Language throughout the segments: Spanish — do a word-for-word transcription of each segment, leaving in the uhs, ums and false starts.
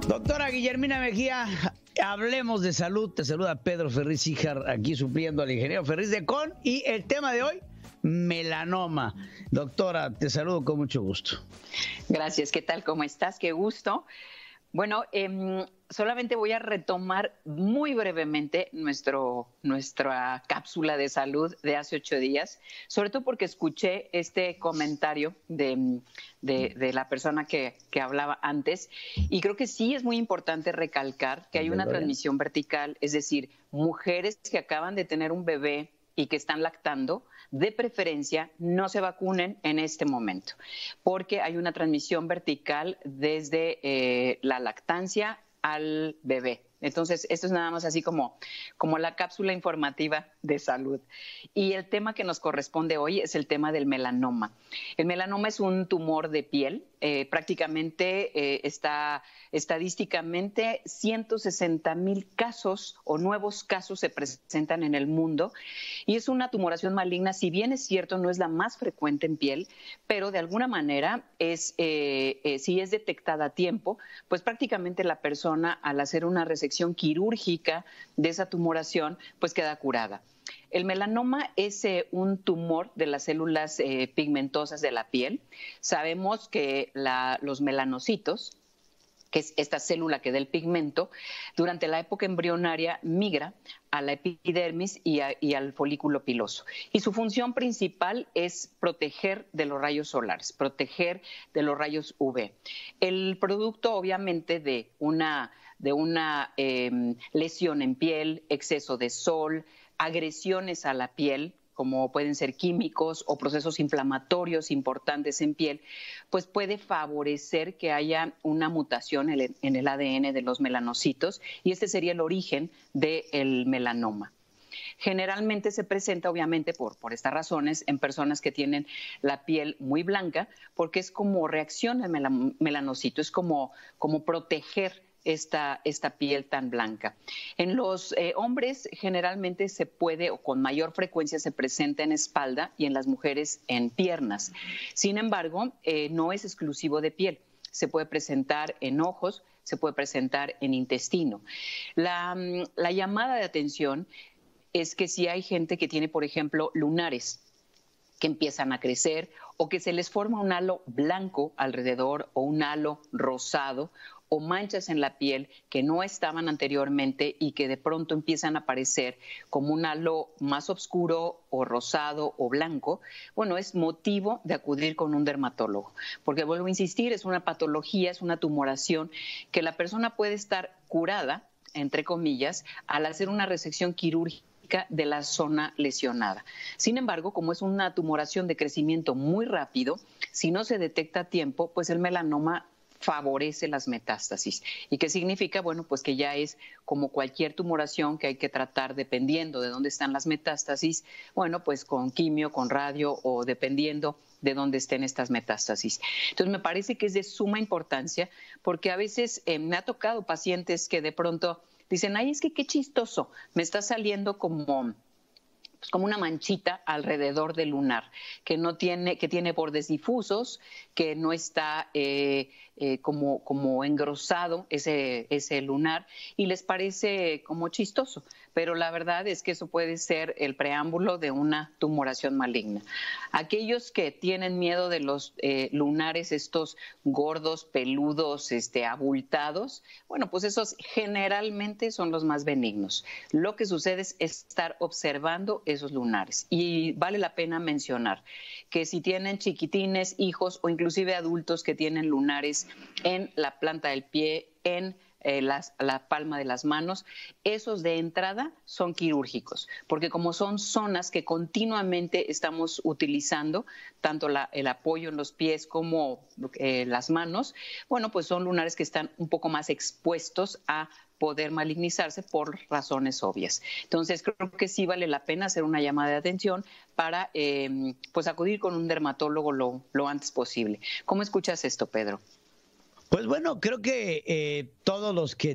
Doctora Guillermina Mejía, hablemos de salud. Te saluda Pedro Ferriz Híjar, aquí supliendo al ingeniero Ferriz de Con. Y el tema de hoy, melanoma. Doctora, te saludo con mucho gusto. Gracias, ¿qué tal? ¿Cómo estás? Qué gusto. Bueno, eh, solamente voy a retomar muy brevemente nuestro, nuestra cápsula de salud de hace ocho días, sobre todo porque escuché este comentario de, de, de la persona que, que hablaba antes, y creo que sí es muy importante recalcar que hay una transmisión vertical, es decir, mujeres que acaban de tener un bebé y que están lactando, de preferencia no se vacunen en este momento, porque hay una transmisión vertical desde eh, la lactancia al bebé. Entonces, esto es nada más así como, como la cápsula informativa de salud. Y el tema que nos corresponde hoy es el tema del melanoma. El melanoma es un tumor de piel. Eh, prácticamente eh, está estadísticamente ciento sesenta mil casos o nuevos casos se presentan en el mundo, y es una tumoración maligna. Si bien es cierto, no es la más frecuente en piel, pero de alguna manera es, eh, eh, si es detectada a tiempo, pues prácticamente la persona, al hacer una resección quirúrgica de esa tumoración, pues queda curada. El melanoma es eh, un tumor de las células eh, pigmentosas de la piel. Sabemos que la, los melanocitos, que es esta célula que da el pigmento, durante la época embrionaria migra a la epidermis y, a, y al folículo piloso. Y su función principal es proteger de los rayos solares, proteger de los rayos U V. El producto, obviamente, de una, de una eh, lesión en piel, exceso de sol, agresiones a la piel, como pueden ser químicos o procesos inflamatorios importantes en piel, pues puede favorecer que haya una mutación en el A D N de los melanocitos, y este sería el origen del melanoma. Generalmente se presenta, obviamente, por, por estas razones, en personas que tienen la piel muy blanca, porque es como reacción al melanocito, es como, como proteger Esta, esta piel tan blanca. En los eh, hombres generalmente se puede, o con mayor frecuencia se presenta en espalda, y en las mujeres en piernas. Sin embargo, eh, no es exclusivo de piel. Se puede presentar en ojos, se puede presentar en intestino. La, la llamada de atención es que si hay gente que tiene, por ejemplo, lunares que empiezan a crecer, o que se les forma un halo blanco alrededor o un halo rosado, o manchas en la piel que no estaban anteriormente y que de pronto empiezan a aparecer como un halo más oscuro o rosado o blanco, bueno, es motivo de acudir con un dermatólogo. Porque, vuelvo a insistir, es una patología, es una tumoración que la persona puede estar curada, entre comillas, al hacer una resección quirúrgica de la zona lesionada. Sin embargo, como es una tumoración de crecimiento muy rápido, si no se detecta a tiempo, pues el melanoma favorece las metástasis. ¿Y qué significa? Bueno, pues que ya es como cualquier tumoración que hay que tratar dependiendo de dónde están las metástasis, bueno, pues con quimio, con radio, o dependiendo de dónde estén estas metástasis. Entonces, me parece que es de suma importancia, porque a veces eh, me ha tocado pacientes que de pronto dicen, ay, es que qué chistoso, me está saliendo como... pues como una manchita alrededor del lunar, que no tiene, que tiene bordes difusos, que no está eh, eh, como, como engrosado ese, ese lunar, y les parece como chistoso, pero la verdad es que eso puede ser el preámbulo de una tumoración maligna. Aquellos que tienen miedo de los eh, lunares, estos gordos, peludos, este, abultados, bueno, pues esos generalmente son los más benignos. Lo que sucede es estar observando esos lunares. Y vale la pena mencionar que si tienen chiquitines, hijos o inclusive adultos que tienen lunares en la planta del pie, en eh, las, la palma de las manos, esos de entrada son quirúrgicos, porque como son zonas que continuamente estamos utilizando, tanto la, el apoyo en los pies como eh, las manos, bueno, pues son lunares que están un poco más expuestos a poder malignizarse por razones obvias. Entonces, creo que sí vale la pena hacer una llamada de atención para eh, pues acudir con un dermatólogo lo, lo antes posible. ¿Cómo escuchas esto, Pedro? Pues bueno, creo que eh, todos los que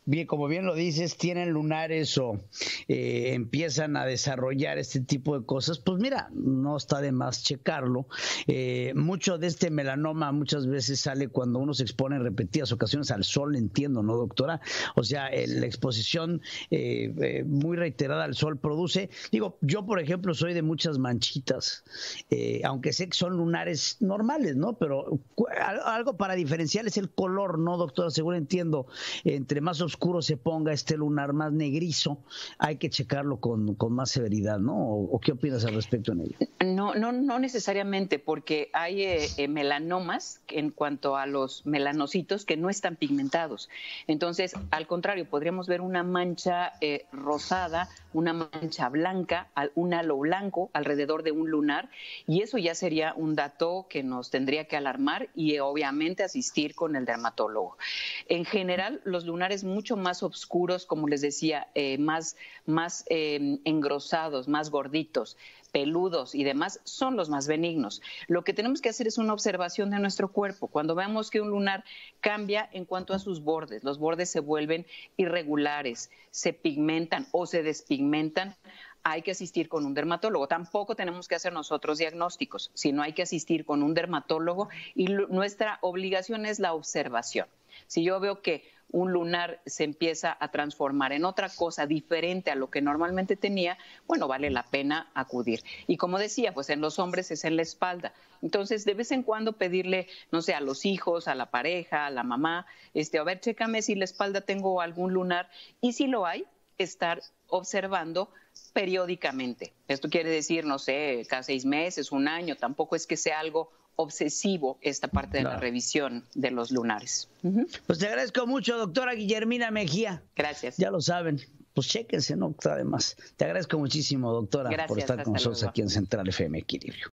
bien, como bien lo dices, tienen lunares o eh, empiezan a desarrollar este tipo de cosas, pues mira, no está de más checarlo. Eh, mucho de este melanoma muchas veces sale cuando uno se expone en repetidas ocasiones al sol, entiendo, ¿no, doctora? O sea, el, la exposición eh, eh, muy reiterada al sol produce, digo, yo por ejemplo soy de muchas manchitas, eh, aunque sé que son lunares normales, ¿no? Pero algo para diferenciar es el color, ¿no, doctora? Seguro entiendo, entre más oscuro se ponga este lunar, más negrizo, hay que checarlo con, con más severidad, ¿no? ¿O, o qué opinas al respecto en ello? No, no, no necesariamente, porque hay eh, eh, melanomas en cuanto a los melanocitos que no están pigmentados. Entonces, al contrario, podríamos ver una mancha eh, rosada, una mancha blanca, un halo blanco alrededor de un lunar, y eso ya sería un dato que nos tendría que alarmar y eh, obviamente asistir con el dermatólogo. En general, los lunares mucho más oscuros, como les decía, eh, más, más eh, engrosados, más gorditos, peludos y demás, son los más benignos. Lo que tenemos que hacer es una observación de nuestro cuerpo. Cuando veamos que un lunar cambia en cuanto a sus bordes, los bordes se vuelven irregulares, se pigmentan o se despigmentan, hay que asistir con un dermatólogo. Tampoco tenemos que hacer nosotros diagnósticos, sino hay que asistir con un dermatólogo y nuestra obligación es la observación. Si yo veo que un lunar se empieza a transformar en otra cosa diferente a lo que normalmente tenía, bueno, vale la pena acudir. Y como decía, pues en los hombres es en la espalda. Entonces, de vez en cuando pedirle, no sé, a los hijos, a la pareja, a la mamá, este, a ver, chécame si la espalda tengo algún lunar. Y si lo hay, estar observando periódicamente. Esto quiere decir, no sé, cada seis meses, un año, tampoco es que sea algo obsesivo esta parte de claro. la revisión de los lunares. Uh-huh. Pues te agradezco mucho, doctora Guillermina Mejía. Gracias. Ya lo saben, pues chéquense, ¿no? Además, te agradezco muchísimo, doctora, Gracias, por estar con nosotros luego. Aquí en Central F M Equilibrio.